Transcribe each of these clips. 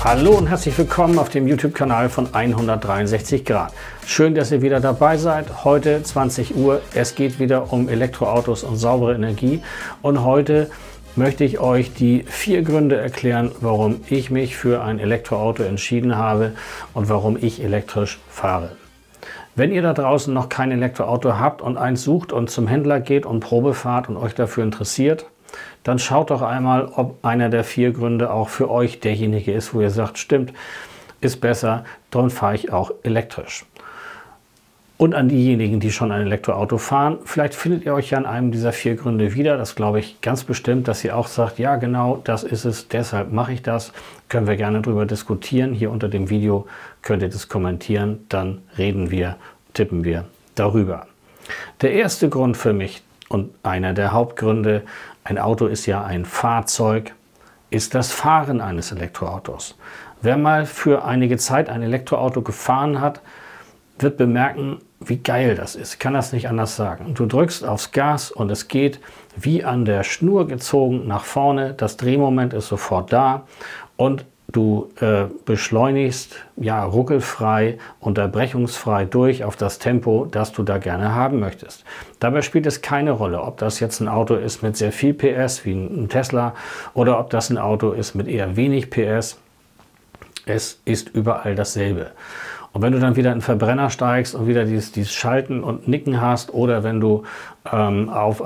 Hallo und herzlich willkommen auf dem YouTube-Kanal von 163 Grad. Schön, dass ihr wieder dabei seid. Heute 20 Uhr. Es geht wieder um Elektroautos und saubere Energie. Und heute möchte ich euch die 4 Gründe erklären, warum ich mich für ein Elektroauto entschieden habe und warum ich elektrisch fahre. Wenn ihr da draußen noch kein Elektroauto habt und eins sucht und zum Händler geht und Probe fahrt und euch dafür interessiert, dann schaut doch einmal, ob einer der 4 Gründe auch für euch derjenige ist, wo ihr sagt, stimmt, ist besser, darum fahre ich auch elektrisch. Und an diejenigen, die schon ein Elektroauto fahren, vielleicht findet ihr euch ja in einem dieser 4 Gründe wieder. Das glaube ich ganz bestimmt, dass ihr auch sagt, ja genau, das ist es, deshalb mache ich das. Können wir gerne darüber diskutieren. Hier unter dem Video könnt ihr das kommentieren, dann reden wir, tippen wir darüber. Der erste Grund für mich und einer der Hauptgründe, ein Auto ist ja ein Fahrzeug, ist das Fahren eines Elektroautos. Wer mal für einige Zeit ein Elektroauto gefahren hat, wird bemerken, wie geil das ist. Ich kann das nicht anders sagen. Du drückst aufs Gas und es geht wie an der Schnur gezogen nach vorne. Das Drehmoment ist sofort da und du beschleunigst ja ruckelfrei, unterbrechungsfrei durch auf das Tempo, das du da gerne haben möchtest. Dabei spielt es keine Rolle, ob das jetzt ein Auto ist mit sehr viel PS wie ein Tesla oder ob das ein Auto ist mit eher wenig PS. Es ist überall dasselbe. Und wenn du dann wieder in den Verbrenner steigst und wieder dieses Schalten und Nicken hast oder wenn du wenn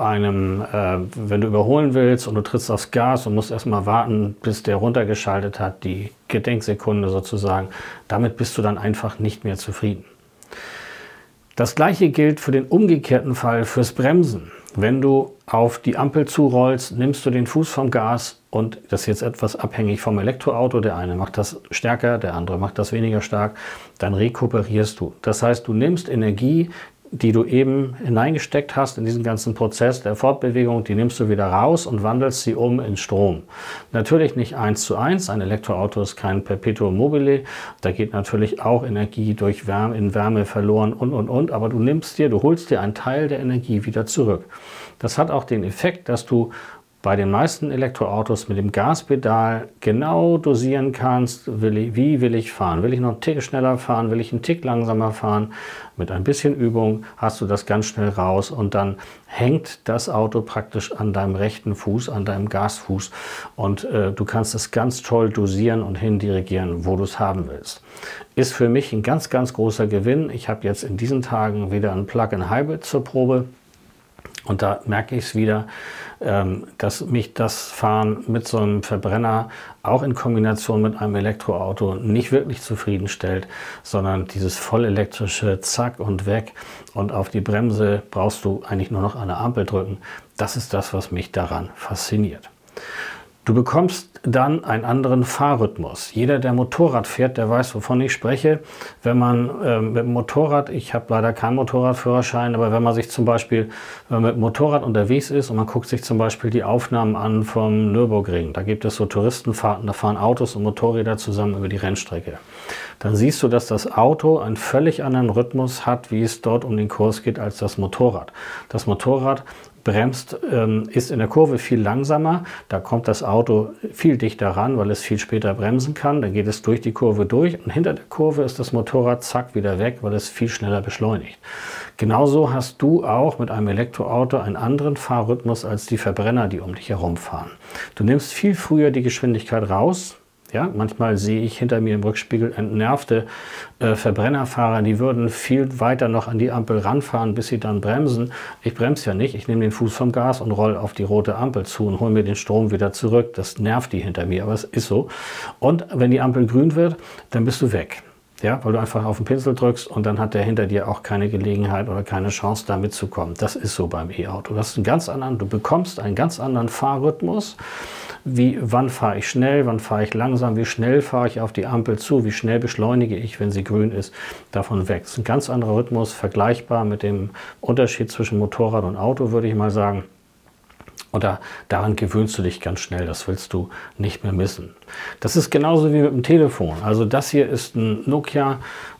du überholen willst und du trittst aufs Gas und musst erstmal warten, bis der runtergeschaltet hat, die Gedenksekunde sozusagen, damit bist du dann einfach nicht mehr zufrieden. Das gleiche gilt für den umgekehrten Fall fürs Bremsen. Wenn du auf die Ampel zurollst, nimmst du den Fuß vom Gas und das ist jetzt etwas abhängig vom Elektroauto. Der eine macht das stärker, der andere macht das weniger stark. Dann rekuperierst du. Das heißt, du nimmst Energie, die du eben hineingesteckt hast in diesen ganzen Prozess der Fortbewegung, die nimmst du wieder raus und wandelst sie um in Strom. Natürlich nicht 1:1, ein Elektroauto ist kein Perpetuum mobile, da geht natürlich auch Energie durch Wärme verloren und, aber du holst dir einen Teil der Energie wieder zurück. Das hat auch den Effekt, dass du bei den meisten Elektroautos mit dem Gaspedal genau dosieren kannst, wie will ich fahren. Will ich noch einen Tick schneller fahren, will ich einen Tick langsamer fahren. Mit ein bisschen Übung hast du das ganz schnell raus und dann hängt das Auto praktisch an deinem rechten Fuß, an deinem Gasfuß und du kannst es ganz toll dosieren und hindirigieren, wo du es haben willst. Ist für mich ein ganz, ganz großer Gewinn. Ich habe jetzt in diesen Tagen wieder ein Plug-in-Hybrid zur Probe. Und da merke ich es wieder, dass mich das Fahren mit so einem Verbrenner auch in Kombination mit einem Elektroauto nicht wirklich zufriedenstellt, sondern dieses vollelektrische Zack und weg und auf die Bremse brauchst du eigentlich nur noch eine Ampel drücken. Das ist das, was mich daran fasziniert. Du bekommst dann einen anderen Fahrrhythmus. Jeder, der Motorrad fährt, der weiß, wovon ich spreche. Wenn man mit dem Motorrad, ich habe leider keinen Motorradführerschein, aber wenn man sich zum Beispiel mit dem Motorrad unterwegs ist und man guckt sich zum Beispiel die Aufnahmen an vom Nürburgring, da gibt es so Touristenfahrten, da fahren Autos und Motorräder zusammen über die Rennstrecke. Dann siehst du, dass das Auto einen völlig anderen Rhythmus hat, wie es dort um den Kurs geht, als das Motorrad. Das Motorrad bremst, ist in der Kurve viel langsamer, da kommt das Auto viel dichter ran, weil es viel später bremsen kann, dann geht es durch die Kurve durch und hinter der Kurve ist das Motorrad zack wieder weg, weil es viel schneller beschleunigt. Genauso hast du auch mit einem Elektroauto einen anderen Fahrrhythmus als die Verbrenner, die um dich herumfahren. Du nimmst viel früher die Geschwindigkeit raus. Ja, manchmal sehe ich hinter mir im Rückspiegel entnervte Verbrennerfahrer, die würden viel weiter noch an die Ampel ranfahren, bis sie dann bremsen. Ich bremse ja nicht, ich nehme den Fuß vom Gas und roll auf die rote Ampel zu und hole mir den Strom wieder zurück. Das nervt die hinter mir, aber es ist so. Und wenn die Ampel grün wird, dann bist du weg. Ja, weil du einfach auf den Pinsel drückst und dann hat der hinter dir auch keine Gelegenheit oder keine Chance, da mitzukommen. Das ist so beim E-Auto. Du bekommst einen ganz anderen Fahrrhythmus. Wann fahre ich schnell, wann fahre ich langsam, wie schnell fahre ich auf die Ampel zu, wie schnell beschleunige ich, wenn sie grün ist, davon weg. Das ist ein ganz anderer Rhythmus, vergleichbar mit dem Unterschied zwischen Motorrad und Auto, würde ich mal sagen. Und daran gewöhnst du dich ganz schnell, das willst du nicht mehr missen. Das ist genauso wie mit dem Telefon. Also das hier ist ein Nokia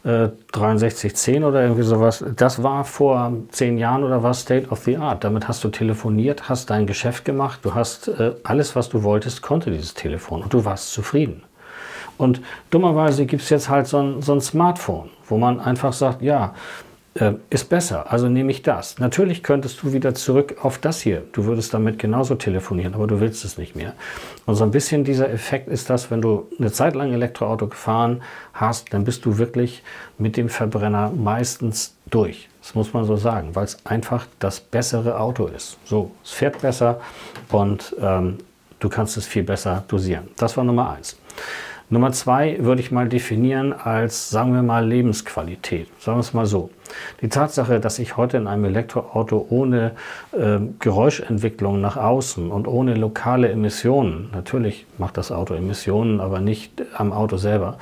6310 oder irgendwie sowas. Das war vor 10 Jahren oder was State of the Art. Damit hast du telefoniert, hast dein Geschäft gemacht, du hast alles, was du wolltest, konnte dieses Telefon und du warst zufrieden. Und dummerweise gibt es jetzt halt so ein Smartphone, wo man einfach sagt, ja, ist besser, also nehme ich das. Natürlich könntest du wieder zurück auf das hier. Du würdest damit genauso telefonieren, aber du willst es nicht mehr. Und so ein bisschen dieser Effekt ist das, wenn du eine Zeit lang Elektroauto gefahren hast, dann bist du wirklich mit dem Verbrenner meistens durch. Das muss man so sagen, weil es einfach das bessere Auto ist. So, es fährt besser und du kannst es viel besser dosieren. Das war Nummer 1. Nummer 2 würde ich mal definieren als, sagen wir mal, Lebensqualität. Sagen wir es mal so. Die Tatsache, dass ich heute in einem Elektroauto ohne Geräuschentwicklung nach außen und ohne lokale Emissionen, natürlich macht das Auto Emissionen, aber nicht am Auto selber,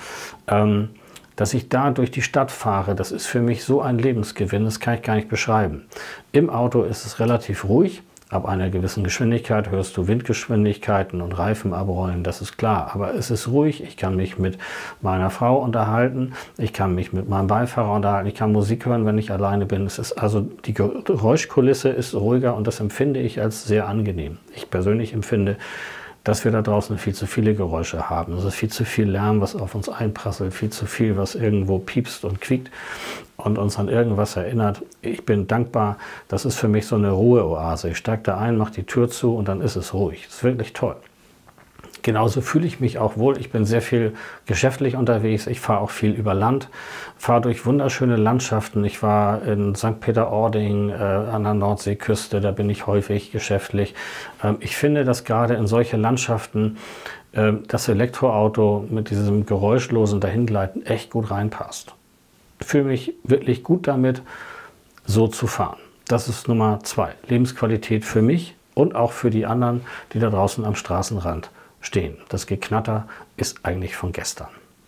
dass ich da durch die Stadt fahre, das ist für mich so ein Lebensgewinn, das kann ich gar nicht beschreiben. Im Auto ist es relativ ruhig. Ab einer gewissen Geschwindigkeit hörst du Windgeschwindigkeiten und Reifen abrollen, das ist klar. Aber es ist ruhig, ich kann mich mit meiner Frau unterhalten, ich kann mich mit meinem Beifahrer unterhalten, ich kann Musik hören, wenn ich alleine bin. Es ist also, die Geräuschkulisse ist ruhiger und das empfinde ich als sehr angenehm. Ich persönlich empfinde, dass wir da draußen viel zu viele Geräusche haben. Es ist viel zu viel Lärm, was auf uns einprasselt, viel zu viel, was irgendwo piepst und quiekt und uns an irgendwas erinnert. Ich bin dankbar, das ist für mich so eine Ruheoase. Ich steige da ein, mache die Tür zu und dann ist es ruhig. Das ist wirklich toll. Genauso fühle ich mich auch wohl. Ich bin sehr viel geschäftlich unterwegs. Ich fahre auch viel über Land, fahre durch wunderschöne Landschaften. Ich war in St. Peter-Ording an der Nordseeküste, da bin ich häufig geschäftlich. Ich finde, dass gerade in solche Landschaften das Elektroauto mit diesem geräuschlosen Dahingleiten echt gut reinpasst. Ich fühle mich wirklich gut damit, so zu fahren. Das ist Nummer 2. Lebensqualität für mich und auch für die anderen, die da draußen am Straßenrand stehen. Das Geknatter ist eigentlich von gestern.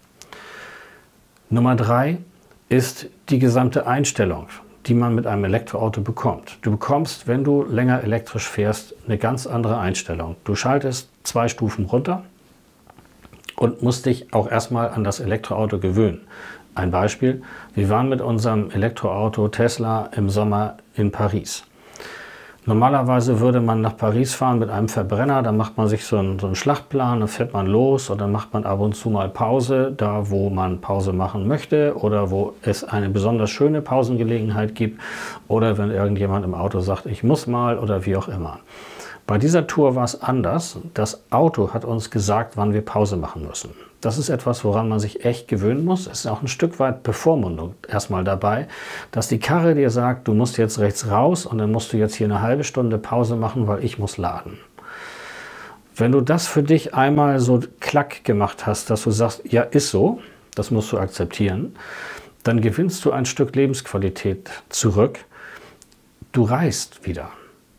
Nummer 3 ist die gesamte Einstellung, die man mit einem Elektroauto bekommt. Du bekommst, wenn du länger elektrisch fährst, eine ganz andere Einstellung. Du schaltest 2 Stufen runter und musst dich auch erstmal an das Elektroauto gewöhnen. Ein Beispiel, wir waren mit unserem Elektroauto Tesla im Sommer in Paris. Normalerweise würde man nach Paris fahren mit einem Verbrenner, dann macht man sich so einen Schlachtplan, dann fährt man los und dann macht man ab und zu mal Pause, da wo man Pause machen möchte oder wo es eine besonders schöne Pausengelegenheit gibt oder wenn irgendjemand im Auto sagt, ich muss mal oder wie auch immer. Bei dieser Tour war es anders. Das Auto hat uns gesagt, wann wir Pause machen müssen. Das ist etwas, woran man sich echt gewöhnen muss. Es ist auch ein Stück weit Bevormundung erstmal dabei, dass die Karre dir sagt, du musst jetzt rechts raus und dann musst du jetzt hier eine halbe Stunde Pause machen, weil ich muss laden. Wenn du das für dich einmal so klack gemacht hast, dass du sagst, ja, ist so, das musst du akzeptieren, dann gewinnst du ein Stück Lebensqualität zurück. Du reist wieder.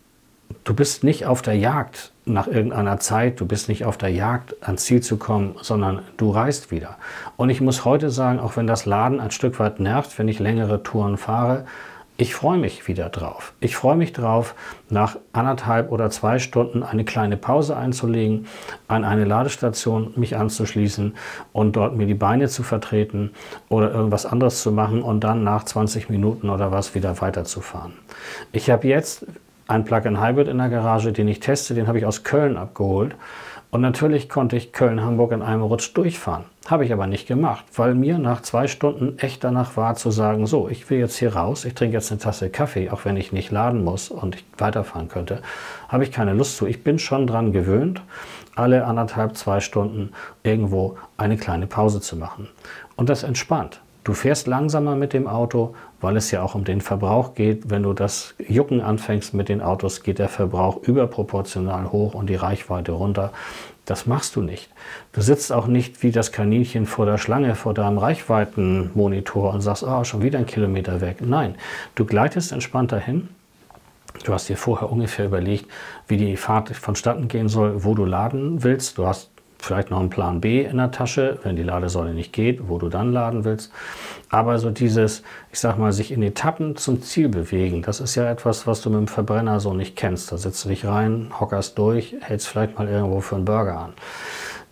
Du bist nicht auf der Jagd nach irgendeiner Zeit, du bist nicht auf der Jagd ans Ziel zu kommen, sondern du reist wieder. Und ich muss heute sagen, auch wenn das Laden ein Stück weit nervt, wenn ich längere Touren fahre, ich freue mich wieder drauf. Ich freue mich drauf, nach 1,5 oder 2 Stunden eine kleine Pause einzulegen, an eine Ladestation mich anzuschließen und dort mir die Beine zu vertreten oder irgendwas anderes zu machen und dann nach 20 Minuten oder was wieder weiterzufahren. Ich habe jetzt ein Plug-in-Hybrid in der Garage, den ich teste, den habe ich aus Köln abgeholt. Und natürlich konnte ich Köln-Hamburg in einem Rutsch durchfahren. Habe ich aber nicht gemacht, weil mir nach 2 Stunden echt danach war zu sagen, so, ich will jetzt hier raus, ich trinke jetzt eine Tasse Kaffee, auch wenn ich nicht laden muss und ich weiterfahren könnte, habe ich keine Lust zu. Ich bin schon dran gewöhnt, alle 1,5, 2 Stunden irgendwo eine kleine Pause zu machen. Und das entspannt. Du fährst langsamer mit dem Auto, weil es ja auch um den Verbrauch geht. Wenn du das Jucken anfängst mit den Autos, geht der Verbrauch überproportional hoch und die Reichweite runter. Das machst du nicht. Du sitzt auch nicht wie das Kaninchen vor der Schlange, vor deinem Reichweitenmonitor und sagst, oh, schon wieder 1 Kilometer weg. Nein, du gleitest entspannt dahin. Du hast dir vorher ungefähr überlegt, wie die Fahrt vonstatten gehen soll, wo du laden willst. Du hast vielleicht noch einen Plan B in der Tasche, wenn die Ladesäule nicht geht, wo du dann laden willst. Aber so dieses, ich sag mal, sich in Etappen zum Ziel bewegen, das ist ja etwas, was du mit dem Verbrenner so nicht kennst. Da setzt du dich rein, hockerst durch, hältst vielleicht mal irgendwo für einen Burger an.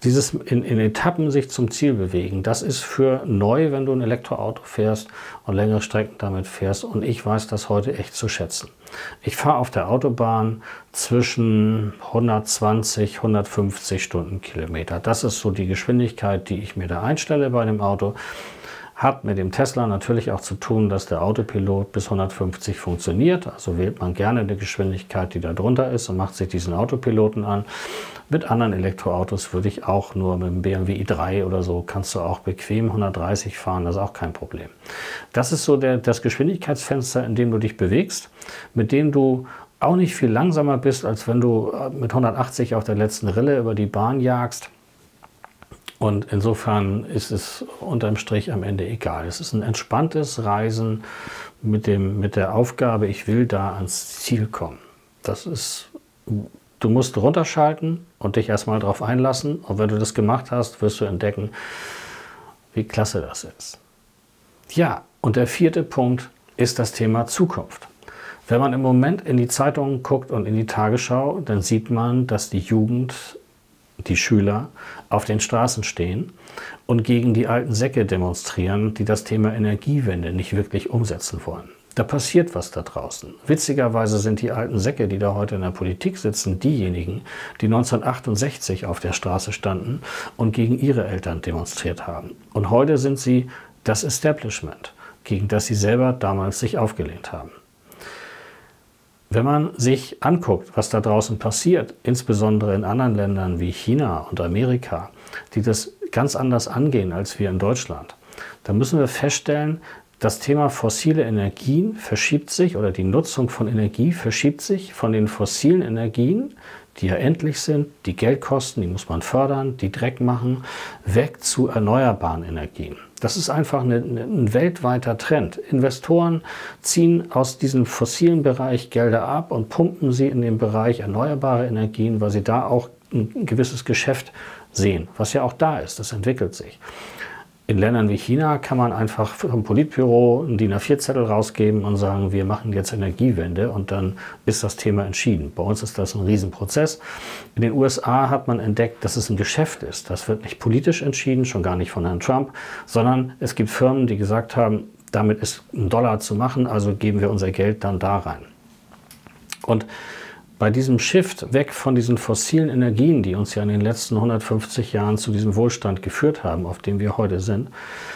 Dieses in Etappen sich zum Ziel bewegen, das ist für neu, wenn du ein Elektroauto fährst und längere Strecken damit fährst. Und ich weiß das heute echt zu schätzen. Ich fahre auf der Autobahn zwischen 120, 150 Stundenkilometer. Das ist so die Geschwindigkeit, die ich mir da einstelle bei dem Auto. Hat mit dem Tesla natürlich auch zu tun, dass der Autopilot bis 150 funktioniert. Also wählt man gerne eine Geschwindigkeit, die da drunter ist und macht sich diesen Autopiloten an. Mit anderen Elektroautos würde ich auch nur mit dem BMW i3 oder so, kannst du auch bequem 130 fahren, das ist auch kein Problem. Das ist so das Geschwindigkeitsfenster, in dem du dich bewegst, mit dem du auch nicht viel langsamer bist, als wenn du mit 180 auf der letzten Rille über die Bahn jagst. Und insofern ist es unterm Strich am Ende egal. Es ist ein entspanntes Reisen mit der Aufgabe, ich will da ans Ziel kommen. Du musst runterschalten und dich erstmal darauf einlassen. Und wenn du das gemacht hast, wirst du entdecken, wie klasse das ist. Ja, und der vierte Punkt ist das Thema Zukunft. Wenn man im Moment in die Zeitungen guckt und in die Tagesschau, dann sieht man, dass die Jugend, die Schüler auf den Straßen stehen und gegen die alten Säcke demonstrieren, die das Thema Energiewende nicht wirklich umsetzen wollen. Da passiert was da draußen. Witzigerweise sind die alten Säcke, die da heute in der Politik sitzen, diejenigen, die 1968 auf der Straße standen und gegen ihre Eltern demonstriert haben. Und heute sind sie das Establishment, gegen das sie selber damals sich aufgelehnt haben. Wenn man sich anguckt, was da draußen passiert, insbesondere in anderen Ländern wie China und Amerika, die das ganz anders angehen als wir in Deutschland, dann müssen wir feststellen, das Thema fossile Energien verschiebt sich oder die Nutzung von Energie verschiebt sich von den fossilen Energien, die ja endlich sind, die Geld kosten, die muss man fördern, die Dreck machen, weg zu erneuerbaren Energien. Das ist einfach ein weltweiter Trend. Investoren ziehen aus diesem fossilen Bereich Gelder ab und pumpen sie in den Bereich erneuerbare Energien, weil sie da auch ein gewisses Geschäft sehen, was ja auch da ist, das entwickelt sich. In Ländern wie China kann man einfach vom Politbüro einen DIN A4-Zettel rausgeben und sagen, wir machen jetzt Energiewende und dann ist das Thema entschieden. Bei uns ist das ein Riesenprozess. In den USA hat man entdeckt, dass es ein Geschäft ist. Das wird nicht politisch entschieden, schon gar nicht von Herrn Trump, sondern es gibt Firmen, die gesagt haben, damit ist $1 zu machen, also geben wir unser Geld dann da rein. Und bei diesem Shift weg von diesen fossilen Energien, die uns ja in den letzten 150 Jahren zu diesem Wohlstand geführt haben, auf dem wir heute sind,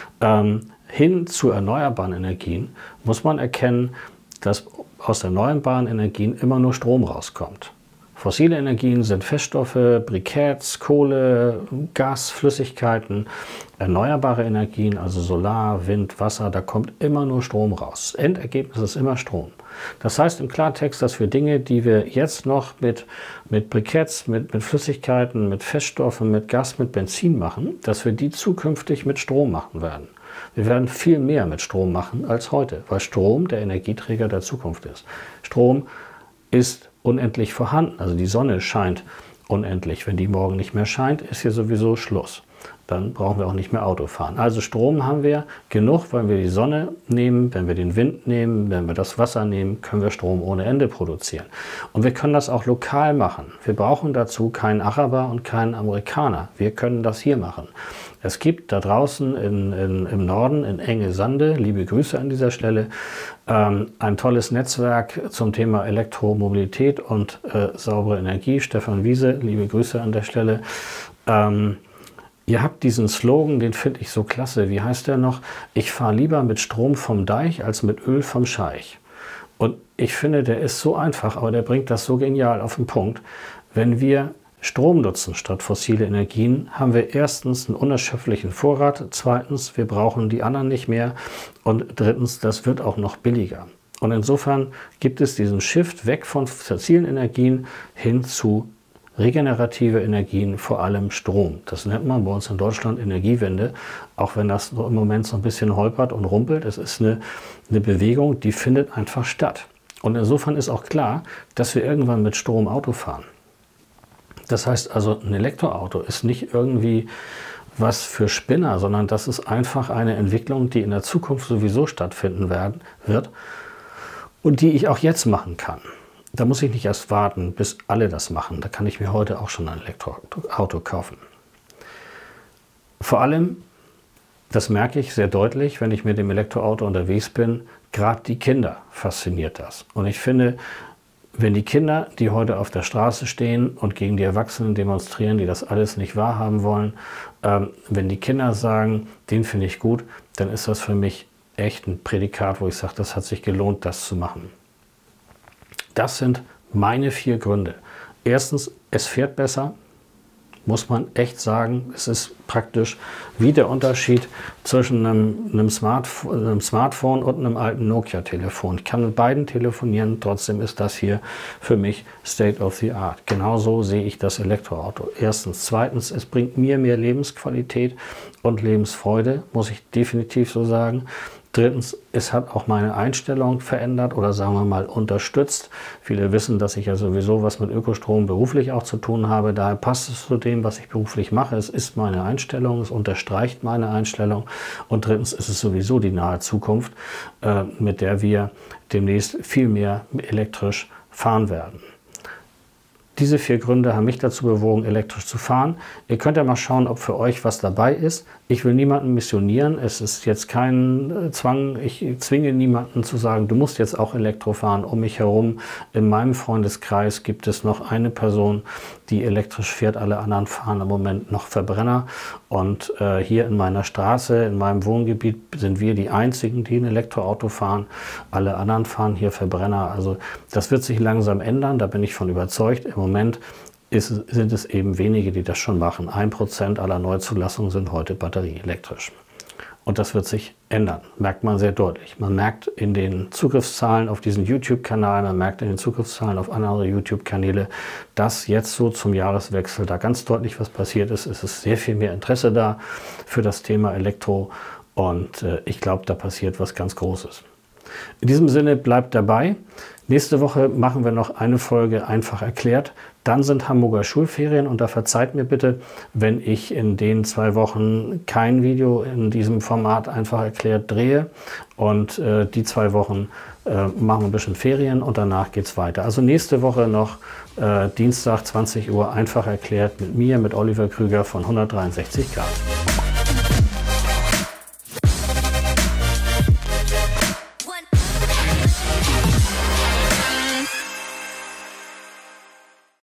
hin zu erneuerbaren Energien, muss man erkennen, dass aus erneuerbaren Energien immer nur Strom rauskommt. Fossile Energien sind Feststoffe, Briketts, Kohle, Gas, Flüssigkeiten. Erneuerbare Energien, also Solar, Wind, Wasser, da kommt immer nur Strom raus. Das Endergebnis ist immer Strom. Das heißt im Klartext, dass wir Dinge, die wir jetzt noch mit Briketts, mit Flüssigkeiten, mit Feststoffen, mit Gas, mit Benzin machen, dass wir die zukünftig mit Strom machen werden. Wir werden viel mehr mit Strom machen als heute, weil Strom der Energieträger der Zukunft ist. Strom ist unendlich vorhanden, also die Sonne scheint unendlich. Wenn die morgen nicht mehr scheint, ist hier sowieso Schluss. Dann brauchen wir auch nicht mehr Auto fahren. Also Strom haben wir genug, wenn wir die Sonne nehmen, wenn wir den Wind nehmen, wenn wir das Wasser nehmen, können wir Strom ohne Ende produzieren. Und wir können das auch lokal machen. Wir brauchen dazu keinen Araber und keinen Amerikaner. Wir können das hier machen. Es gibt da draußen im Norden, in Enge Sande, liebe Grüße an dieser Stelle, ein tolles Netzwerk zum Thema Elektromobilität und saubere Energie. Stefan Wiese, liebe Grüße an der Stelle. Ihr habt diesen Slogan, den finde ich so klasse. Wie heißt der noch? Ich fahre lieber mit Strom vom Deich als mit Öl vom Scheich. Und ich finde, der ist so einfach, aber der bringt das so genial auf den Punkt. Wenn wir Strom nutzen statt fossile Energien, haben wir erstens einen unerschöpflichen Vorrat, zweitens, wir brauchen die anderen nicht mehr und drittens, das wird auch noch billiger. Und insofern gibt es diesen Shift weg von fossilen Energien hin zu regenerative Energien, vor allem Strom. Das nennt man bei uns in Deutschland Energiewende, auch wenn das im Moment so ein bisschen holpert und rumpelt. Es ist eine Bewegung, die findet einfach statt. Und insofern ist auch klar, dass wir irgendwann mit Strom Auto fahren. Das heißt also, ein Elektroauto ist nicht irgendwie was für Spinner, sondern das ist einfach eine Entwicklung, die in der Zukunft sowieso stattfinden wird und die ich auch jetzt machen kann. Da muss ich nicht erst warten, bis alle das machen. Da kann ich mir heute auch schon ein Elektroauto kaufen. Vor allem, das merke ich sehr deutlich, wenn ich mit dem Elektroauto unterwegs bin, gerade die Kinder fasziniert das. Und ich finde, wenn die Kinder, die heute auf der Straße stehen und gegen die Erwachsenen demonstrieren, die das alles nicht wahrhaben wollen, wenn die Kinder sagen, den finde ich gut, dann ist das für mich echt ein Prädikat, wo ich sage, das hat sich gelohnt, das zu machen. Das sind meine 4 Gründe. Erstens, es fährt besser. Muss man echt sagen, es ist praktisch wie der Unterschied zwischen einem Smartphone und einem alten Nokia-Telefon. Ich kann mit beiden telefonieren, trotzdem ist das hier für mich State of the Art. Genauso sehe ich das Elektroauto. Erstens. Zweitens, es bringt mir mehr Lebensqualität und Lebensfreude, muss ich definitiv so sagen. Drittens, es hat auch meine Einstellung verändert oder sagen wir mal unterstützt. Viele wissen, dass ich ja sowieso was mit Ökostrom beruflich auch zu tun habe. Daher passt es zu dem, was ich beruflich mache. Es ist meine Einstellung, es unterstreicht meine Einstellung. Und drittens ist es sowieso die nahe Zukunft, mit der wir demnächst viel mehr elektrisch fahren werden. Diese 4 Gründe haben mich dazu bewogen, elektrisch zu fahren. Ihr könnt ja mal schauen, ob für euch was dabei ist. Ich will niemanden missionieren. Es ist jetzt kein Zwang. Ich zwinge niemanden zu sagen, du musst jetzt auch Elektro fahren. Um mich herum, in meinem Freundeskreis, gibt es noch eine Person, die elektrisch fährt. Alle anderen fahren im Moment noch Verbrenner. Und hier in meiner Straße, in meinem Wohngebiet, sind wir die Einzigen, die ein Elektroauto fahren. Alle anderen fahren hier Verbrenner. Also das wird sich langsam ändern. Da bin ich von überzeugt. Im Moment sind es eben wenige, die das schon machen. 1% aller Neuzulassungen sind heute batterieelektrisch. Und das wird sich ändern, merkt man sehr deutlich. Man merkt in den Zugriffszahlen auf diesen YouTube-Kanal, man merkt in den Zugriffszahlen auf andere YouTube-Kanäle, dass jetzt so zum Jahreswechsel da ganz deutlich was passiert ist. Es ist sehr viel mehr Interesse da für das Thema Elektro und ich glaube, da passiert was ganz Großes. In diesem Sinne, bleibt dabei. Nächste Woche machen wir noch eine Folge einfach erklärt. Dann sind Hamburger Schulferien und da verzeiht mir bitte, wenn ich in den 2 Wochen kein Video in diesem Format einfach erklärt drehe. Und die 2 Wochen machen wir ein bisschen Ferien und danach geht es weiter. Also nächste Woche noch Dienstag 20 Uhr einfach erklärt mit mir, mit Oliver Krüger von 163 Grad.